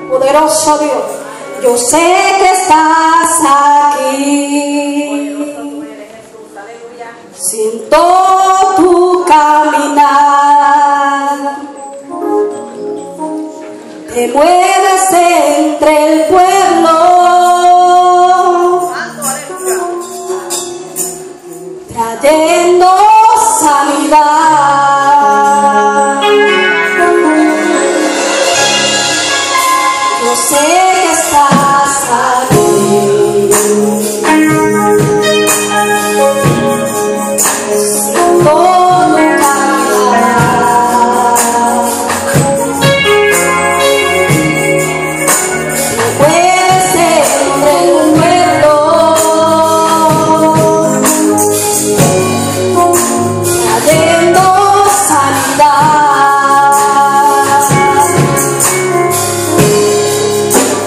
Poderoso Dios, yo sé que estás aquí. Siento tu caminar, te mueves entre el pueblo, trayendo sanidad. Yo sé que estás aquí. Siento tu caminar, te mueves entre el pueblo, trayendo sanidad.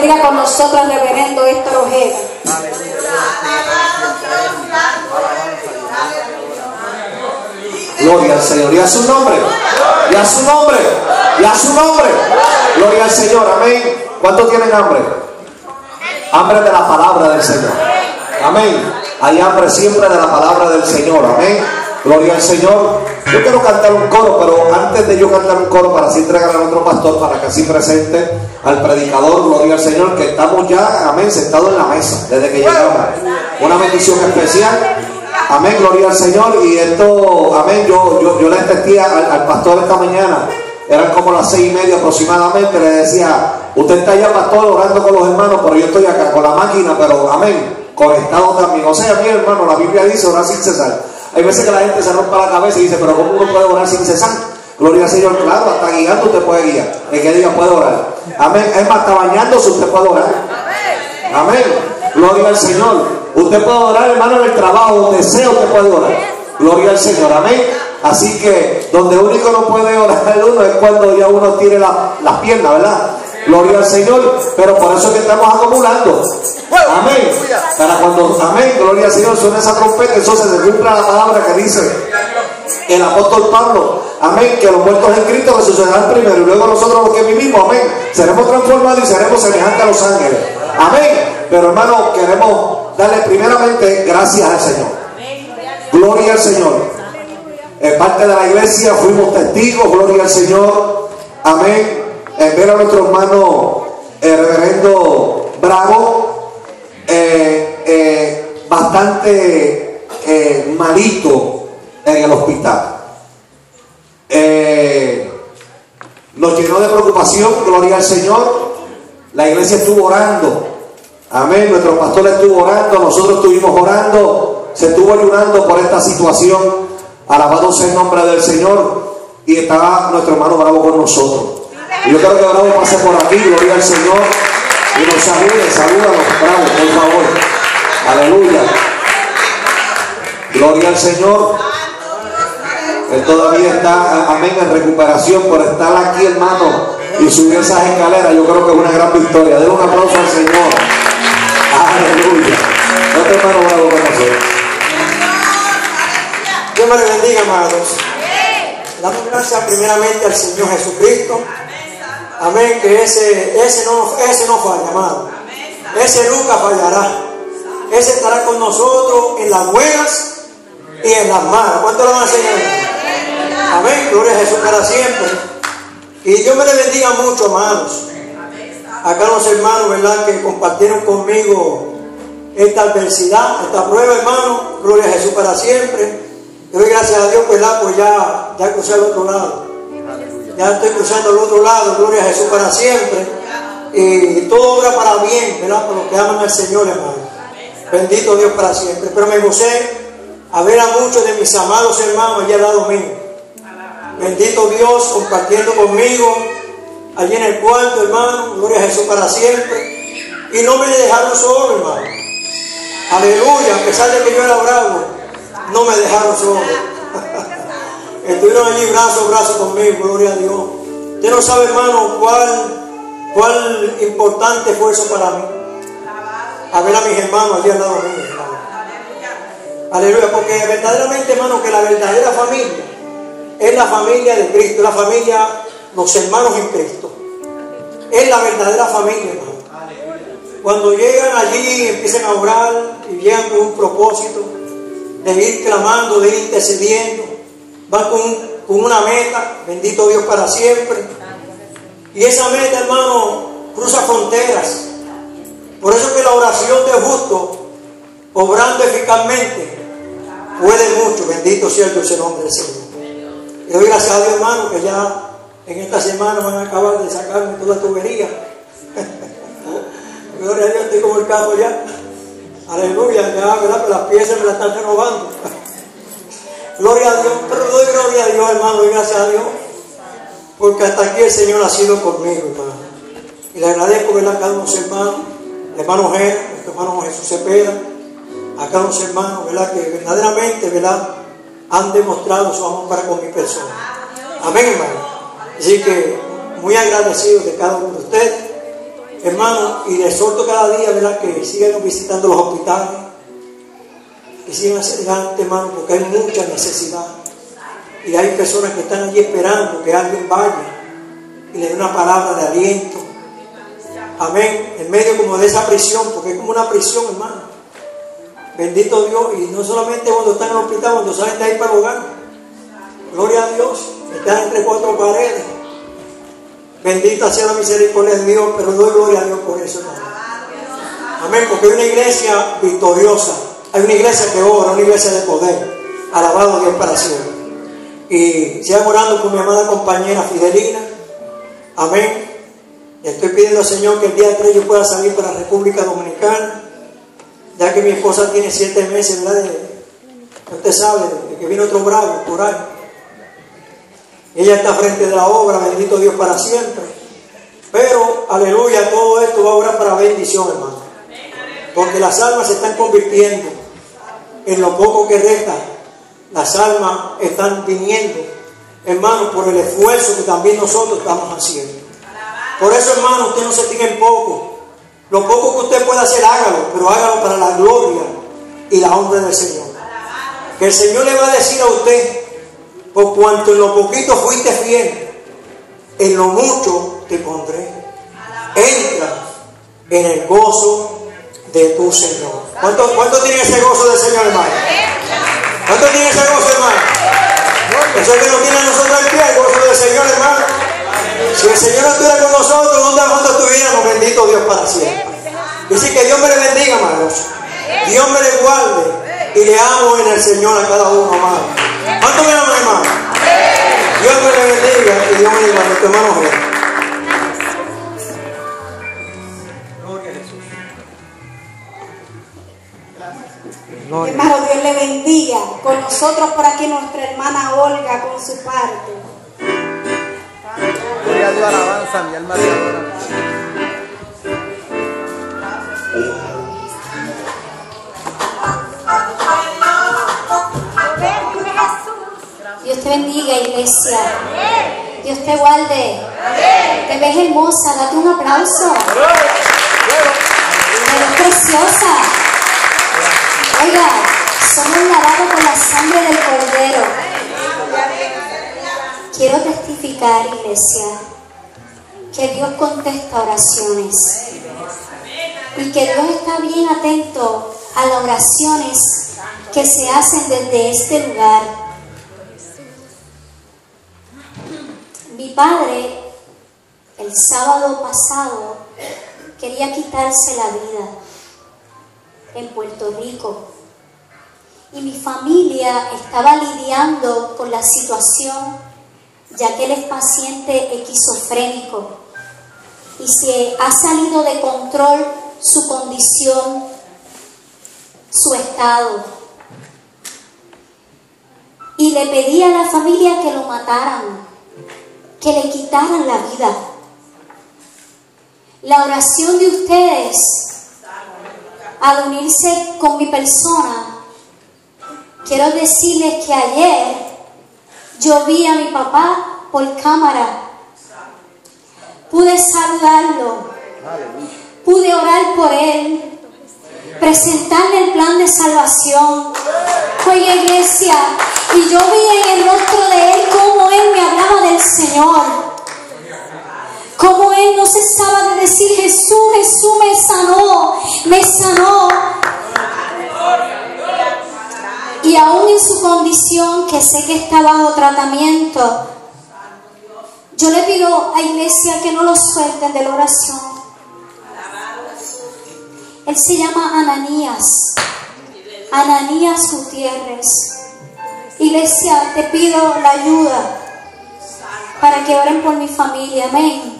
Bendiga con nosotros al reverendo Héctor Ojeda. Gloria al Señor. Y a su nombre. Y a su nombre. Y a su nombre. Gloria al Señor. Amén. ¿Cuántos tienen hambre? Hambre de la palabra del Señor. Amén. Hay hambre siempre de la palabra del Señor. Amén. Gloria al Señor. Yo quiero cantar un coro, pero antes de yo cantar un coro, para así entregar a nuestro pastor, para que así presente al predicador, gloria al Señor, que estamos ya, amén, sentados en la mesa desde que llegamos. Una bendición especial. Amén, gloria al Señor. Y esto, amén, yo le advertía al pastor esta mañana, eran como las 6:30 aproximadamente, le decía, usted está allá, pastor, orando con los hermanos, pero yo estoy acá con la máquina, pero amén, conectado también. O sea, mi hermano, la Biblia dice orar sin cesar. Hay veces que la gente se rompa la cabeza y dice, pero ¿cómo uno puede orar sin cesar? Gloria al Señor, claro, hasta guiando usted puede guiar. El que diga puede orar. Amén. Es más, hasta bañándose usted puede orar. Amén. Gloria al Señor. Usted puede orar, hermano, en el trabajo, donde sea usted puede orar. Gloria al Señor. Amén. Así que donde único no puede orar uno es cuando ya uno tire las piernas, ¿verdad? Gloria al Señor. Pero por eso es que estamos acumulando. Amén. Para cuando, amén, gloria al Señor, suena esa trompeta, entonces se cumpla la palabra que dice el apóstol Pablo. Amén. Que los muertos en Cristo resucitarán primero y luego nosotros los que vivimos, amén, seremos transformados y seremos semejantes a los ángeles. Amén. Pero hermano, queremos darle primeramente gracias al Señor. Gloria al Señor. En parte de la iglesia fuimos testigos, gloria al Señor. Amén. Ver a nuestro hermano reverendo Bravo bastante malito en el hospital. Nos llenó de preocupación, gloria al Señor. La iglesia estuvo orando. Amén. Nuestro pastor estuvo orando, nosotros estuvimos orando, se estuvo ayunando por esta situación. Alabado sea el nombre del Señor. Y estaba nuestro hermano Bravo con nosotros. Y yo quiero que Bravo pase por aquí, gloria al Señor, y nos salude. Salúdanos, Bravo, por favor. Aleluya. Gloria al Señor. Él todavía está, amén, en recuperación por estar aquí, hermano, y subir esas escaleras. Yo creo que es una gran victoria. Den un aplauso al Señor. Aleluya. Nuestro hermano Bravo con nosotros. Dios me le bendiga, amados. Damos gracias primeramente al Señor Jesucristo. Amén, que ese no falla, amado. Ese nunca fallará. Ese estará con nosotros en las buenas y en las malas. ¿Cuánto lo van a enseñar? Amén, gloria a Jesús para siempre. Y Dios me le bendiga mucho, amados. Acá los hermanos, ¿verdad?, que compartieron conmigo esta adversidad, esta prueba, hermano. Gloria a Jesús para siempre. Doy gracias a Dios, ¿verdad?, pues ya crucé al otro lado. Ya estoy cruzando al otro lado, gloria a Jesús para siempre. Y todo obra para bien, ¿verdad?, por los que aman al Señor, hermano. Bendito Dios para siempre. Pero me gocé a ver a muchos de mis amados hermanos allá al lado mío. Bendito Dios, compartiendo conmigo allí en el cuarto, hermano. Gloria a Jesús para siempre. Y no me dejaron solo, hermano. Aleluya, a pesar de que yo era bravo, no me dejaron solo. Estuvieron allí brazo a brazo conmigo, gloria a Dios. Usted no sabe, hermano, cuál importante fue eso para mí. A ver a mis hermanos allí al lado mío, hermano. Aleluya, porque verdaderamente, hermano, que la verdadera familia es la familia de Cristo, la familia, los hermanos en Cristo. Es la verdadera familia, hermano. Cuando llegan allí, empiezan a orar y llegan con un propósito de ir clamando, de ir intercediendo. Van con una meta, bendito Dios para siempre. Y esa meta, hermano, cruza fronteras. Por eso que la oración de justo, obrando eficazmente, puede mucho. Bendito sea el dulce nombre del Señor. Y doy gracias a Dios, hermano, que ya en esta semana van a acabar de sacarme toda tubería. Gloria a Dios, estoy como el carro ya. Aleluya, ya, ¿verdad? Pero las piezas me las están renovando. Gloria a Dios, pero doy gloria a Dios, hermano, doy gracias a Dios, porque hasta aquí el Señor ha sido conmigo, hermano. Y le agradezco, ¿verdad?, a cada uno de los hermanos, el hermano Ger, nuestro hermano Jesús Cepeda, a cada uno de los hermanos, ¿verdad?, que verdaderamente, ¿verdad?, han demostrado su amor para con mi persona. Amén, hermano. Así que muy agradecido de cada uno de ustedes. Hermano, y les exhorto cada día, ¿verdad?, que sigan visitando los hospitales, que sigan hacia adelante, hermano, porque hay mucha necesidad. Y hay personas que están allí esperando que alguien vaya y le dé una palabra de aliento. Amén. En medio como de esa prisión, porque es como una prisión, hermano. Bendito Dios. Y no solamente cuando están en el hospital, cuando salen de ahí para el hogar. Gloria a Dios. Están entre cuatro paredes. Bendita sea la misericordia de Dios, pero doy gloria a Dios por eso, hermano. Amén. Porque hay una iglesia victoriosa. Hay una iglesia que obra, una iglesia de poder. Alabado Dios para siempre. Y sigan orando por mi amada compañera Fidelina. Amén. Le estoy pidiendo al Señor que el día 3 yo pueda salir para la República Dominicana, ya que mi esposa tiene 7 meses, ¿verdad? Usted sabe, de que viene otro bravo por ahí. Ella está frente de la obra, bendito Dios para siempre. Pero, aleluya, todo esto va a obrar para bendición, hermano. Porque las almas se están convirtiendo en lo poco que resta. Las almas están viniendo, hermano, por el esfuerzo que también nosotros estamos haciendo. Por eso, hermano, usted no se fije en poco. Lo poco que usted pueda hacer, hágalo, pero hágalo para la gloria y la honra del Señor. Que el Señor le va a decir a usted, por cuanto en lo poquito fuiste fiel, en lo mucho te pondré. Entra en el gozo de tu Señor. ¿Cuánto tiene ese gozo del Señor, hermano? ¿Cuánto tiene ese gozo, hermano? Eso es que no tiene a nosotros el pie, el gozo del Señor, hermano. Si el Señor no estuviera con nosotros, ¿dónde estuviéramos? Bendito Dios para siempre. Dice que Dios me le bendiga, hermanos. Dios me le guarde y le amo en el Señor a cada uno, hermano. ¿Cuánto me aman, hermano? Dios me le bendiga y Dios me le guarde. Tu hermano Jesús. Hermano, Dios le bendiga. Con nosotros por aquí nuestra hermana Olga con su parte. Gloria a Dios, alabanza, mi alma te adora. Dios te bendiga, iglesia. Dios te guarde. Te ves hermosa, date un aplauso. Eres preciosa. Oiga, somos lavados con la sangre del Cordero. Quiero testificar, iglesia, que Dios contesta oraciones y que Dios está bien atento a las oraciones que se hacen desde este lugar. Mi padre, el sábado pasado, quería quitarse la vida en Puerto Rico y mi familia estaba lidiando con la situación, ya que él es paciente esquizofrénico y se ha salido de control su condición, su estado. Y le pedí a la familia que lo mataran, que le quitaran la vida. La oración de ustedes, al unirse con mi persona, quiero decirles que ayer yo vi a mi papá por cámara, pude saludarlo, pude orar por él, presentarle el plan de salvación. Oye, iglesia, y yo vi en el rostro de él cómo él me hablaba del Señor, cómo él no cesaba de decir: Jesús, Jesús me sanó, me sanó. Y aún en su condición, que sé que está bajo tratamiento, yo le pido a iglesia que no lo suelten de la oración. Él se llama Ananías Gutiérrez. Iglesia, te pido la ayuda para que oren por mi familia. Amén.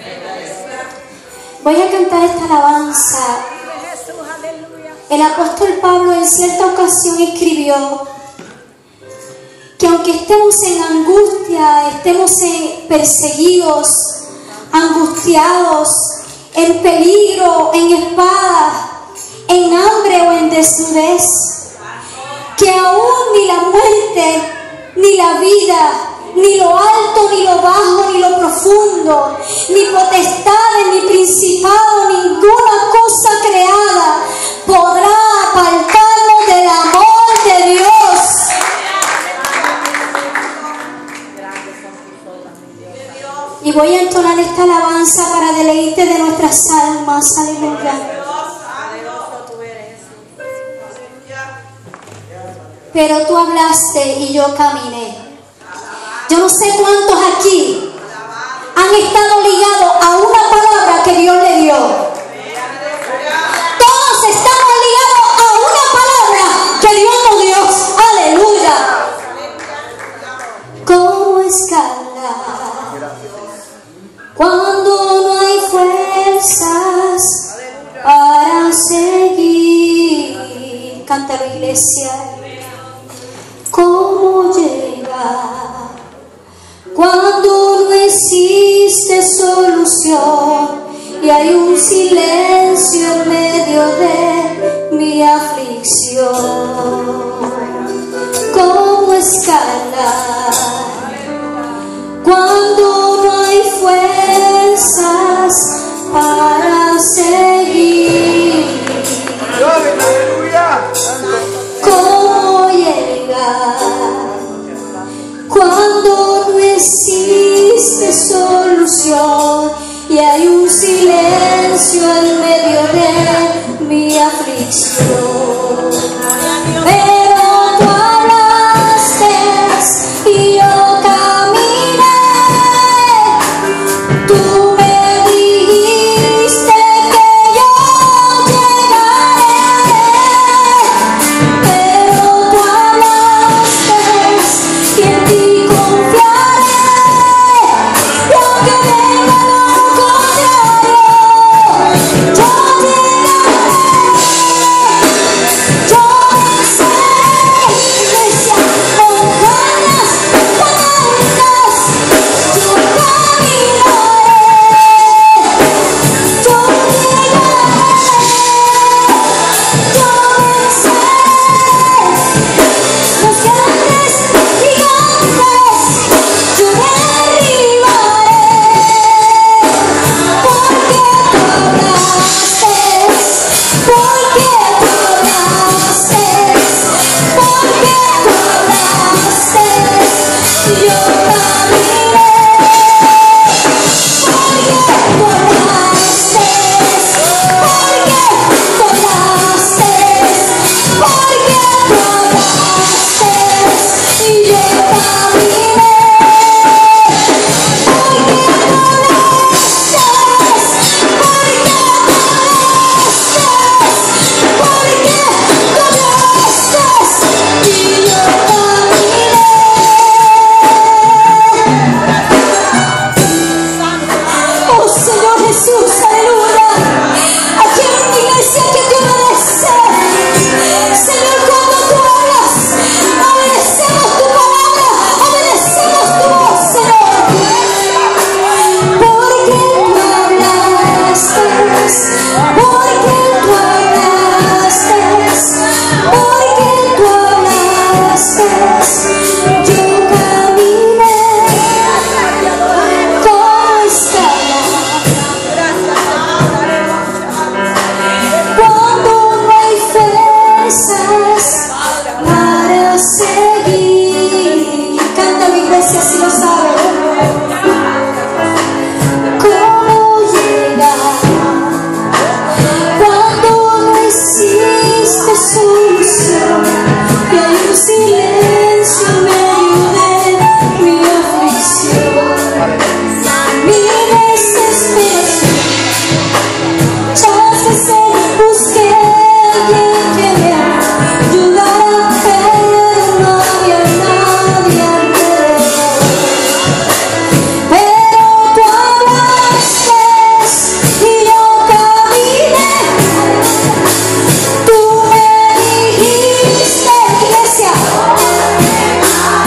Voy a cantar esta alabanza. El apóstol Pablo en cierta ocasión escribió que aunque estemos en angustia, estemos perseguidos, angustiados, en peligro, en espada, en hambre o en desnudez, que aún ni la muerte, ni la vida, ni lo alto, ni lo bajo, ni lo profundo, ni potestades, ni principado, ninguna cosa creada podrá apartarnos del amor de Dios. Y voy a entonar esta alabanza para deleite de nuestras almas. Aleluya. Pero tú hablaste y yo caminé. Yo no sé cuántos aquí han estado ligados a una palabra que Dios le dio. Todos estamos ligados a una palabra que Dios nos dio. Aleluya. ¿Cómo escalar cuando no hay fuerzas para seguir? Canta la iglesia. ¿Cómo llegar cuando no existe solución y hay un silencio en medio de mi aflicción? ¿Cómo escalar cuando no hay fuerzas para seguir? ¿Cómo llegar cuando no existe solución y hay un silencio en medio de mi aflicción? Pero tú hablaste y yo caminé. Tú me dijiste que yo llegaré. Pero tú hablaste y en ti confiaré. Y aunque venga lo contrario, yo llegaré. Yo venceré, iglesia, con ganas, con altas, yo caminaré. Yo llegaré, yo venceré los grandes gigantes, yo derribaré. Porque tú hablaste, porque tú hablaste, porque tú hablaste, y yo caminaré. Porque tú hablaste, porque tú hablaste, porque tú hablaste, y yo caminaré. Porque tú hablaste, porque tú hablaste, y yo caminaré. Oh Señor Jesús, aleluya. Aquí hay una iglesia que te obedece. Señor, cuando tú hablas, obedecemos tu palabra, obedecemos tu voz, Señor. Porque tú hablaste, porque tú hablaste, porque tú hablaste, yo caminé. ¿Cómo escalar cuando no hay fuerzas para seguir? Canta la iglesia si lo sabe. ¿Cómo llegar cuando no existe solución y hay un silencio en medio de mi aflicción? Mi desesperación, muchas veces busqué a alguien que me ayudara, pero no había nadie alrededor. Pero tú hablaste y yo caminé. Tú me dijiste, iglesia,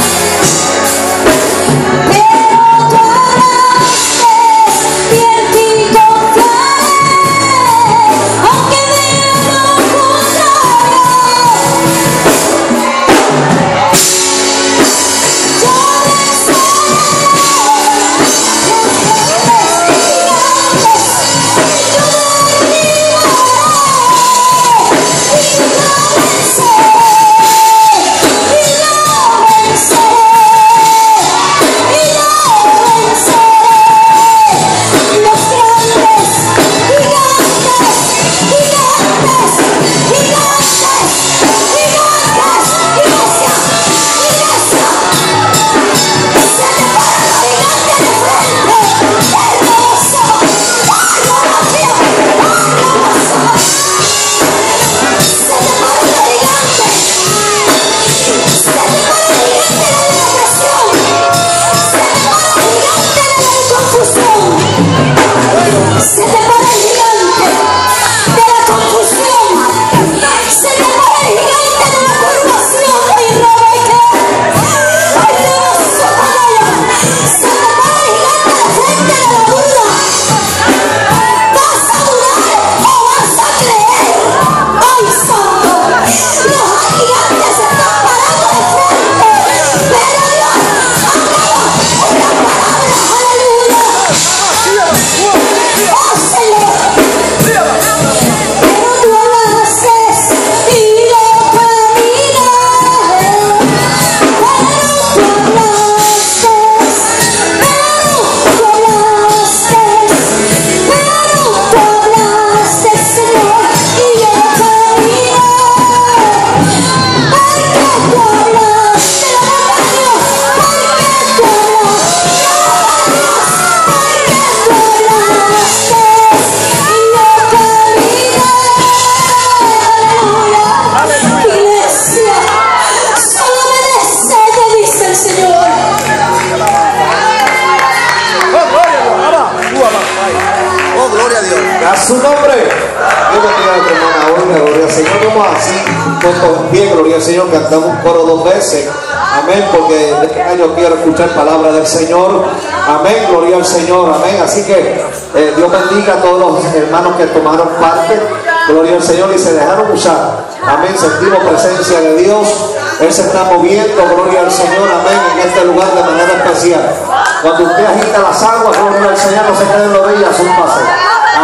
puestos en pie, gloria al Señor, cantamos un coro 2 veces. Amén, porque este año quiero escuchar palabra del Señor. Amén, gloria al Señor, amén. Así que Dios bendiga a todos los hermanos que tomaron parte, gloria al Señor, y se dejaron usar. Amén, sentimos presencia de Dios. Él se está moviendo, gloria al Señor, amén, en este lugar de manera especial. Cuando usted agita las aguas, gloria al Señor, no se quede en la orilla, es un paseo.